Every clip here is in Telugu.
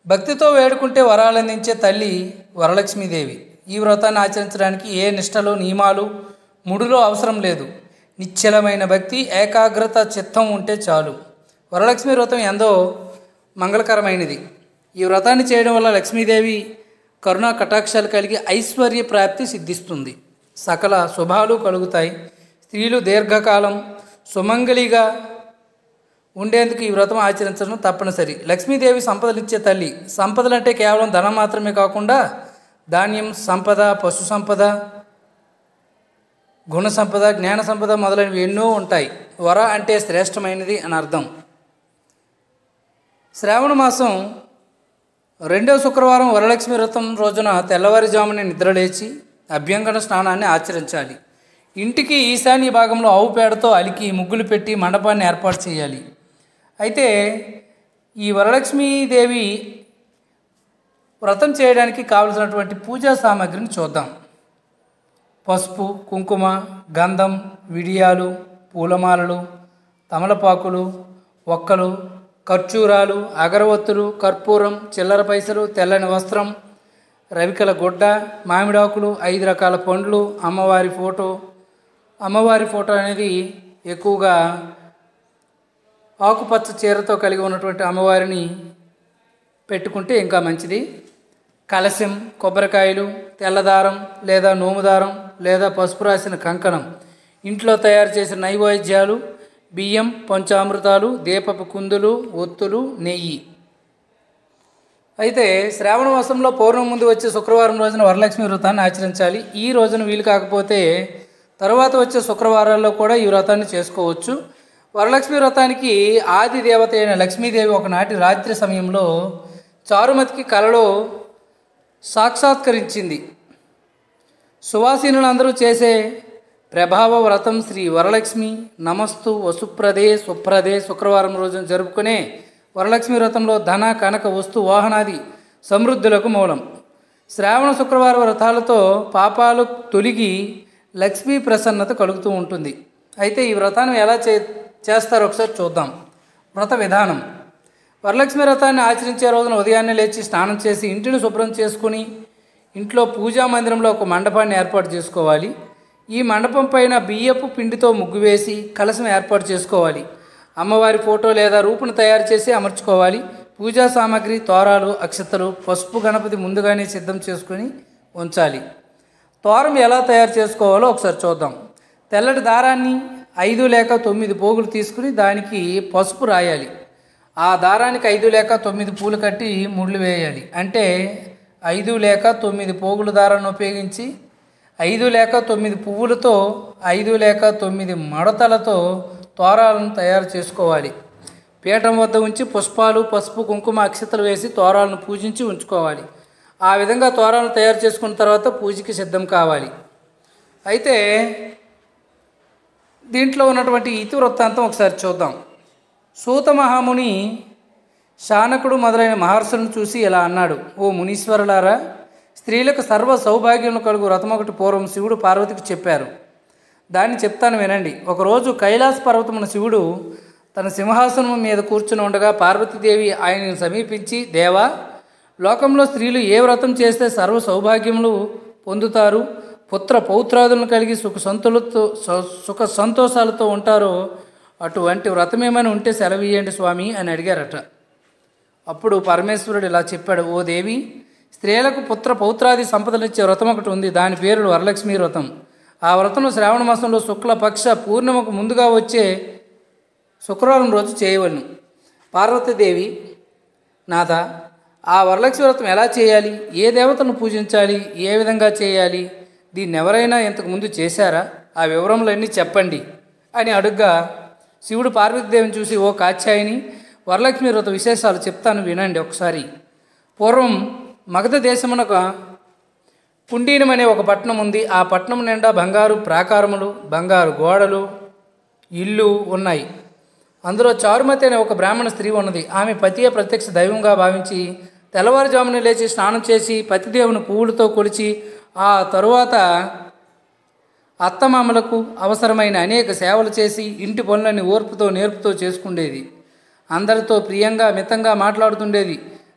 భక్తితో వేడుకుంటే వరాలందించే తల్లి వరలక్ష్మీదేవి. ఈ వ్రతాన్ని ఆచరించడానికి ఏ నిష్టలు, నియమాలు, ముడులు అవసరం లేదు. నిశ్చలమైన భక్తి, ఏకాగ్రత చిత్తం ఉంటే చాలు. వరలక్ష్మి వ్రతం ఎంతో మంగళకరమైనది. ఈ వ్రతాన్ని చేయడం వల్ల లక్ష్మీదేవి కరుణా కటాక్షాలు కలిగి ఐశ్వర్య ప్రాప్తి సిద్ధిస్తుంది. సకల శుభాలు కలుగుతాయి. స్త్రీలు దీర్ఘకాలం సుమంగళిగా ఉండేందుకు ఈ వ్రతం ఆచరించడం తప్పనిసరి. లక్ష్మీదేవి సంపదలిచ్చే తల్లి. సంపదలు అంటే కేవలం ధనం మాత్రమే కాకుండా ధాన్యం సంపద, పశు సంపద, గుణ సంపద, జ్ఞాన సంపద మొదలైనవి ఎన్నో ఉంటాయి. వర అంటే శ్రేష్టమైనది అని అర్థం. శ్రావణ మాసం 2వ శుక్రవారం వరలక్ష్మి వ్రతం రోజున తెల్లవారుజామున నిద్రలేచి అభ్యంగన స్నానాన్ని ఆచరించాలి. ఇంటికి ఈశాన్య భాగంలో ఆవు పేడతో అలికి ముగ్గులు పెట్టి మండపాన్ని ఏర్పాటు చేయాలి. అయితే ఈ వరలక్ష్మీదేవి వ్రతం చేయడానికి కావలసినటువంటి పూజా సామాగ్రిని చూద్దాం. పసుపు, కుంకుమ, గంధం, విడియాలు, పూలమాలలు, తమలపాకులు, ఒక్కలు, ఖర్జూరాలు, అగరవత్తులు, కర్పూరం, చిల్లర పైసలు, తెల్లని వస్త్రం, రవికల గుడ్డ, మామిడాకులు, 5 రకాల పండ్లు, అమ్మవారి ఫోటో అనేది ఎక్కువగా ఆకుపచ్చ చీరతో కలిగి ఉన్నటువంటి అమ్మవారిని పెట్టుకుంటే ఇంకా మంచిది. కలశం, కొబ్బరికాయలు, తెల్లదారం లేదా నోముదారం లేదా పసుపు రాసిన కంకణం, ఇంట్లో తయారు చేసిన నైవేద్యాలు, బియ్యం, పంచామృతాలు, దీపపు కుందులు, ఒత్తులు, నెయ్యి. అయితే శ్రావణ మాసంలో పౌర్ణమి ముందు వచ్చే శుక్రవారం రోజున వరలక్ష్మి వ్రతాన్ని ఆచరించాలి. ఈ రోజున వీలు కాకపోతే తరువాత వచ్చే శుక్రవారాల్లో కూడా ఈ వ్రతాన్ని చేసుకోవచ్చు. వరలక్ష్మి వ్రతానికి ఆది దేవత అయిన లక్ష్మీదేవి ఒకనాటి రాత్రి సమయంలో చారుమతికి కలలో సాక్షాత్కరించింది. సువాసినులందరూ చేసే ప్రభావ వ్రతం శ్రీ వరలక్ష్మి నమస్తు వసుప్రదే సుప్రదే శుక్రవారం రోజున జరుపుకునే వరలక్ష్మి వ్రతంలో ధన, కనక, వస్తు, వాహనాది సమృద్ధులకు మూలం. శ్రావణ శుక్రవార వ్రతాలతో పాపాలు తొలగి లక్ష్మీ ప్రసన్నత కలుగుతూ ఉంటుంది. అయితే ఈ వ్రతాన్ని ఎలా చేస్తారో ఒకసారి చూద్దాం. వ్రత విధానం. వరలక్ష్మి వ్రతాన్ని ఆచరించే రోజున ఉదయాన్నే లేచి స్నానం చేసి ఇంటిని శుభ్రం చేసుకుని ఇంట్లో పూజా మందిరంలో ఒక మండపాన్ని ఏర్పాటు చేసుకోవాలి. ఈ మండపం పైన బియ్యపు పిండితో ముగ్గు వేసి కలశం ఏర్పాటు చేసుకోవాలి. అమ్మవారి ఫోటో లేదా రూపును తయారు చేసి అమర్చుకోవాలి. పూజా సామాగ్రి, తోరాలు, అక్షతలు, పసుపు, గణపతి ముందుగానే సిద్ధం చేసుకుని ఉంచాలి. తోరం ఎలా తయారు చేసుకోవాలో ఒకసారి చూద్దాం. తెల్లటి దారాన్ని 5 లేక 9 పోగులు తీసుకుని దానికి పసుపు రాయాలి. ఆ దారానికి 5 లేక 9 పూలు కట్టి ముళ్ళు వేయాలి. అంటే 5 లేక 9 పోగుల దారాన్ని ఉపయోగించి 5 లేక 9 పువ్వులతో 5 లేక 9 మడతలతో తోరాలను తయారు చేసుకోవాలి. పీఠం వద్ద ఉంచి పుష్పాలు, పసుపు, కుంకుమ, అక్షతలు వేసి తోరాలను పూజించి ఉంచుకోవాలి. ఆ విధంగా తోరాలను తయారు చేసుకున్న తర్వాత పూజకి సిద్ధం కావాలి. అయితే దీంట్లో ఉన్నటువంటి ఇతివృత్తాంతం ఒకసారి చూద్దాం. సూత మహాముని శానకుడు మొదలైన మహర్షులను చూసి ఇలా అన్నాడు: ఓ మునీశ్వరులారా, స్త్రీలకు సర్వ సౌభాగ్యం కలుగు వ్రతం ఒకటి పూర్వం శివుడు పార్వతికి చెప్పారు. దాన్ని చెప్తాను వినండి. ఒకరోజు కైలాస పర్వతమున శివుడు తన సింహాసనం మీద కూర్చుని ఉండగా పార్వతీదేవి ఆయనను సమీపించి, దేవా, లోకంలో స్త్రీలు ఏ వ్రతం చేస్తే సర్వ సౌభాగ్యములు పొందుతారు, పుత్ర పౌత్రాదులను కలిగి సుఖ సంతోషాలతో ఉంటారో అటువంటి వ్రతం ఏమైనా ఉంటే సెలవియ్యండి స్వామి అని అడిగారట. అప్పుడు పరమేశ్వరుడు ఇలా చెప్పాడు: ఓ దేవి, స్త్రీలకు పుత్ర పౌత్రాది సంపదలిచ్చే వ్రతం ఒకటి ఉంది. దాని పేరు వరలక్ష్మీ వ్రతం. ఆ వ్రతం శ్రావణ మాసంలో శుక్లపక్ష పూర్ణిమకు ముందుగా వచ్చే శుక్రవారం రోజు చేయవలను. పార్వతీదేవి: నాథ, ఆ వరలక్ష్మి వ్రతం ఎలా చేయాలి, ఏ దేవతలను పూజించాలి, ఏ విధంగా చేయాలి, దీన్ని ఎవరైనా ఇంతకుముందు చేశారా, ఆ వివరములన్నీ చెప్పండి అని అడుగ్గా శివుడు పార్వతీదేవిని చూసి, ఓ కాత్యాయని, వరలక్ష్మి వ్రత విశేషాలు చెప్తాను వినండి ఒకసారి. పూర్వం మగధ దేశమునకు పుండీనం అనే ఒక పట్టణం ఉంది. ఆ పట్టణం నిండా బంగారు ప్రాకారములు, బంగారు గోడలు, ఇల్లు ఉన్నాయి. అందులో చారుమతి అనే ఒక బ్రాహ్మణ స్త్రీ ఉన్నది. ఆమె పతియే ప్రత్యక్ష దైవంగా భావించి తెల్లవారుజామున లేచి స్నానం చేసి పతిదేవుని పువ్వులతో కొలిచి ఆ తరువాత అత్తమామలకు అవసరమైన అనేక సేవలు చేసి ఇంటి పనులన్నీ ఓర్పుతో నేర్పుతో చేసుకుండేది. అందరితో ప్రియంగా మితంగా మాట్లాడుతుండేది.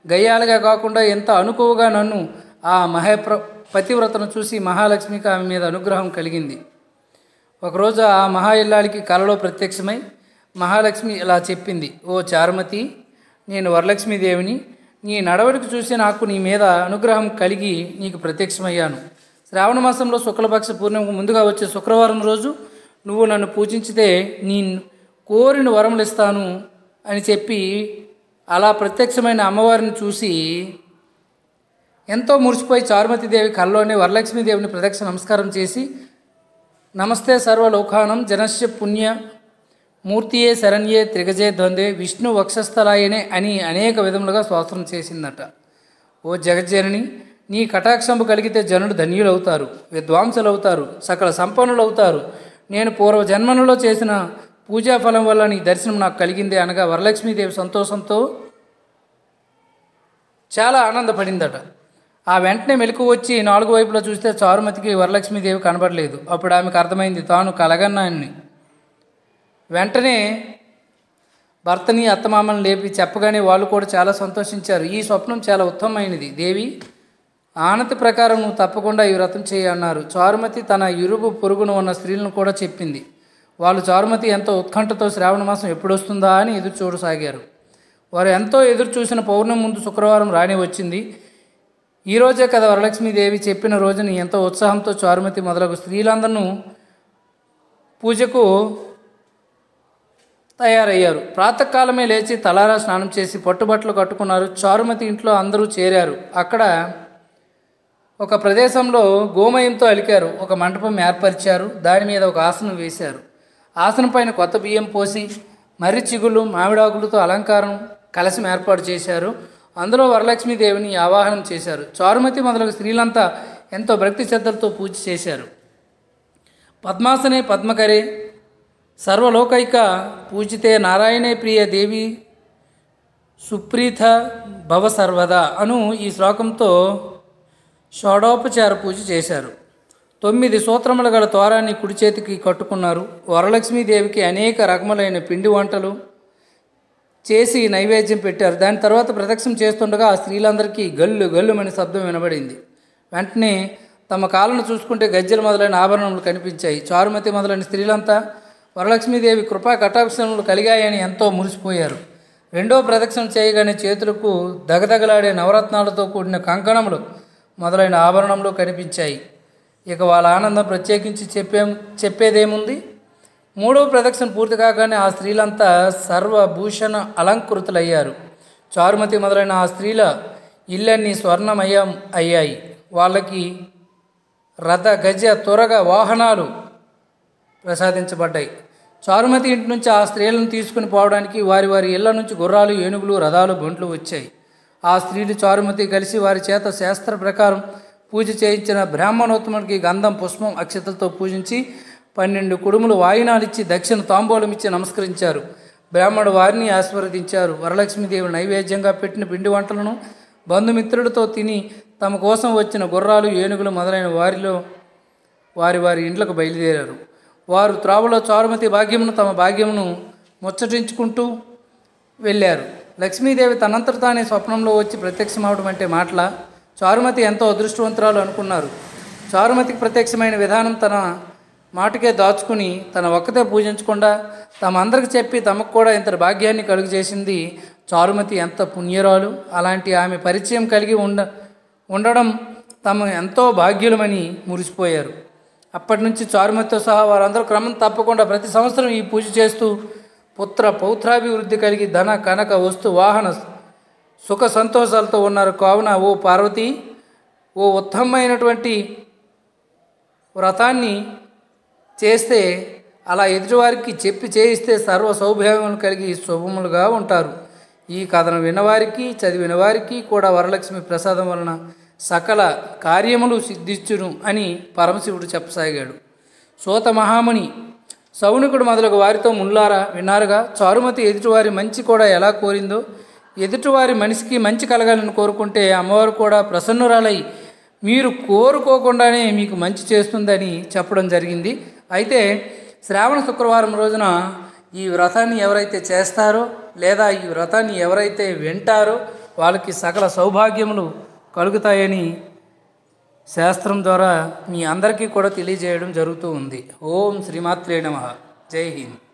గయ్యాలుగా కాకుండా ఎంత అనుకువగా నన్ను ఆ పతివ్రతను చూసి మహాలక్ష్మికి ఆమె మీద అనుగ్రహం కలిగింది. ఒకరోజు ఆ మహా ఇల్లాలికి కలలో ప్రత్యక్షమై మహాలక్ష్మి ఇలా చెప్పింది, ఓ చారుమతి, నేను వరలక్ష్మీదేవిని. నీ నడవడికి చూసి నాకు నీ మీద అనుగ్రహం కలిగి నీకు ప్రత్యక్షమయ్యాను. శ్రావణ మాసంలో శుక్లపక్ష పూర్ణిమకు ముందుగా వచ్చే శుక్రవారం రోజు నువ్వు నన్ను పూజించితే నీ కోరిన వరములు ఇస్తాను అని చెప్పి అలా ప్రత్యక్షమైన అమ్మవారిని చూసి ఎంతో మురిసిపోయి చారుమతీదేవి కల్లోనే వరలక్ష్మీదేవిని ప్రదక్ష నమస్కారం చేసి, నమస్తే సర్వలోకానం జనస్య పుణ్య మూర్తియే శరణ్యే త్రిగజే ద్వంద్వే విష్ణు వక్షస్థలాయనే అని అనేక విధములుగా స్తోత్రం చేసిందట. ఓ జగజ్జనని, నీ కటాక్షంపు కలిగితే జనులు ధన్యులవుతారు, విద్వాంసులవుతారు, సకల సంపన్నులవుతారు. నేను పూర్వజన్మలలో చేసిన పూజాఫలం వల్ల నీ దర్శనం నాకు కలిగింది అనగా వరలక్ష్మీదేవి సంతోషంతో చాలా ఆనందపడిందట. ఆ వెంటనే మెలకు వచ్చి 4 వైపులా చూస్తే చారుమతికి వరలక్ష్మీదేవి కనబడలేదు. అప్పుడు ఆమెకు అర్థమైంది తాను కలగన్నాన్ని. వెంటనే భర్తని అత్తమామని లేపి చెప్పగానే వాళ్ళు కూడా చాలా సంతోషించారు. ఈ స్వప్నం చాలా ఉత్తమమైనది దేవి, ఆనతి ప్రకారం నువ్వు తప్పకుండా ఈ వ్రతం చేయి అన్నారు. చారుమతి తన ఇరుగు పొరుగున ఉన్న స్త్రీలను కూడా చెప్పింది. వాళ్ళు చారుమతి ఎంతో ఉత్కంఠతో శ్రావణ మాసం ఎప్పుడు వస్తుందా అని ఎదురు చూడసాగారు. వారు ఎంతో ఎదురు చూసిన పౌర్ణమి ముందు శుక్రవారం రానే వచ్చింది. ఈరోజే కదా వరలక్ష్మీదేవి చెప్పిన రోజుని ఎంతో ఉత్సాహంతో చారుమతి మొదలగు స్త్రీలందరూ పూజకు తయారయ్యారు. ప్రాతకాలమే లేచి తలారా స్నానం చేసి పట్టుబట్టలు కట్టుకున్నారు. చారుమతి ఇంట్లో అందరూ చేరారు. అక్కడ ఒక ప్రదేశంలో గోమయంతో అలికారు. ఒక మంటపం ఏర్పరిచారు. దాని మీద ఒక ఆసనం వేశారు. ఆసనం పైన కొత్త బియ్యం పోసి మర్రి చిగుళ్ళు మామిడాకులతో అలంకారం కలశం ఏర్పాటు చేశారు. అందులో వరలక్ష్మీదేవిని ఆవాహనం చేశారు. చారుమతి మొదలగు స్త్రీలంతా ఎంతో భక్తి శ్రద్ధలతో పూజ చేశారు. పద్మాసనే పద్మకరే సర్వలోకైక పూజితే నారాయణే ప్రియ దేవి సుప్రీత భవ సర్వదా అను ఈ శ్లోకంతో షోడోపచార పూజ చేశారు. 9 సూత్రముల గల తోరాన్ని కుడి చేతికి కట్టుకున్నారు. వరలక్ష్మీదేవికి అనేక రకములైన పిండి వంటలు చేసి నైవేద్యం పెట్టారు. దాని తర్వాత ప్రదక్షిణ చేస్తుండగా ఆ స్త్రీలందరికీ గల్లు గల్లుమని శబ్దం వినబడింది. వెంటనే తమ కాళ్ళను చూసుకుంటే గజ్జెలు మొదలైన ఆభరణములు కనిపించాయి. చారుమతి మొదలైన స్త్రీలంతా వరలక్ష్మీదేవి కృపా కటాక్షములు కలిగాయని ఎంతో మురిసిపోయారు. రెండో ప్రదక్షిణ చేయగానే చేతులకు దగదగలాడే నవరత్నాలతో కూడిన కంకణములు మొదలైన ఆభరణములు కనిపించాయి. ఇక వాళ్ళ ఆనందం ప్రత్యేకించి చెప్పేదేముంది. మూడవ ప్రదక్షిణ పూర్తి కాగానే ఆ స్త్రీలంతా సర్వభూషణ అలంకృతులయ్యారు. చారుమతి మొదలైన ఆ స్త్రీల ఇళ్ళన్నీ స్వర్ణమయం అయ్యాయి. వాళ్ళకి రథ గజ త్వరగా వాహనాలు ప్రసాదించబడ్డాయి. చారుమతి ఇంటి నుంచి ఆ స్త్రీలను తీసుకుని పోవడానికి వారి వారి ఇళ్ల నుంచి గుర్రాలు, ఏనుగులు, రథాలు, బండ్లు వచ్చాయి. ఆ స్త్రీలు చారుమతి కలిసి వారి చేత శాస్త్ర ప్రకారం పూజ చేయించిన బ్రాహ్మణోత్తముడికి గంధం, పుష్పం, అక్షతలతో పూజించి 12 కుడుములు వాయినాలిచ్చి దక్షిణ తాంబూలం ఇచ్చి నమస్కరించారు. బ్రాహ్మణుడు వారిని ఆశీర్వదించారు. వరలక్ష్మీదేవి నైవేద్యంగా పెట్టిన పిండి వంటలను బంధుమిత్రులతో తిని తమ కోసం వచ్చిన గుర్రాలు, ఏనుగులు మొదలైన వారి వారి ఇండ్లకు బయలుదేరారు. వారు త్రావులో చారుమతి భాగ్యమును తమ భాగ్యమును ముచ్చటించుకుంటూ వెళ్ళారు. లక్ష్మీదేవి తనంతట తానే స్వప్నంలో వచ్చి ప్రత్యక్షమవడం అంటే మాటల. చారుమతి ఎంతో అదృష్టవంతురాలు అనుకున్నారు. చారుమతికి ప్రత్యక్షమైన విధానం తన మాటకే దాచుకుని తన ఒక్కతే పూజించకుండా తమ అందరికి చెప్పి తమకు కూడా ఇంత భాగ్యాన్ని కలుగు చేసింది. చారుమతి ఎంత పుణ్యరాలు. అలాంటి ఆమె పరిచయం కలిగి ఉండడం తమ ఎంతో భాగ్యులమని మురిసిపోయారు. అప్పటి నుంచి చారుమతితో సహా వారందరూ క్రమం తప్పకుండా ప్రతి సంవత్సరం ఈ పూజ చేస్తూ పుత్ర పౌత్రాభివృద్ధి కలిగి ధన కనక వస్తు వాహన సుఖ సంతోషాలతో ఉన్నారు. కావున ఓ పార్వతి, ఓ ఉత్తమమైనటువంటి వ్రతాన్ని చేస్తే అలా ఎదుటివారికి చెప్పి చేయిస్తే సర్వ సౌభాగ్యములు కలిగి శుభములుగా ఉంటారు. ఈ కథను విన్నవారికి చదివిన వారికి కూడా వరలక్ష్మి ప్రసాదం వలన సకల కార్యములు సిద్ధించును అని పరమశివుడు చెప్పసాగాడు. సోత మహాముని సౌనికుడు మొదలగు వారితో ముల్లారా విన్నారుగా, చారుమతి ఎదుటివారి మంచి కూడా ఎలా కోరిందో, ఎదుటివారి మనిషికి మంచి కలగాలని కోరుకుంటే అమ్మవారు కూడా ప్రసన్నురాలై మీరు కోరుకోకుండానే మీకు మంచి చేస్తుందని చెప్పడం జరిగింది. అయితే శ్రావణ శుక్రవారం రోజున ఈ వ్రతాన్ని ఎవరైతే చేస్తారో లేదా ఈ వ్రతాన్ని ఎవరైతే వింటారో వాళ్ళకి సకల సౌభాగ్యములు కలుగుతాయని శాస్త్రం ద్వారా మీ అందరికీ కూడా తెలియజేయడం జరుగుతూ ఉంది. ఓం శ్రీమాత్రే నమః. జై హింద్.